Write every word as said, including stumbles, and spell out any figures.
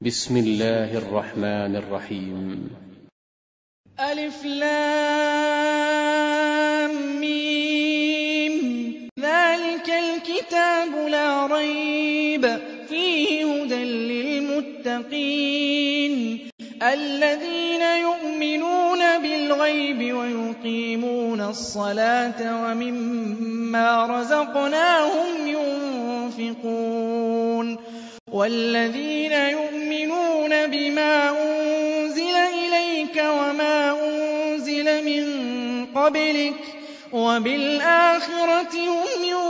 بسم الله الرحمن الرحيم. ألف لام ميم. ذلك الكتاب لا ريب فيه هدى للمتقين الذين يؤمنون بالغيب ويقيمون الصلاة ومما رزقناهم ينفقون والذين يؤمنون بما أنزل إليك وما أنزل من قبلك وبالآخرة هم يوقنون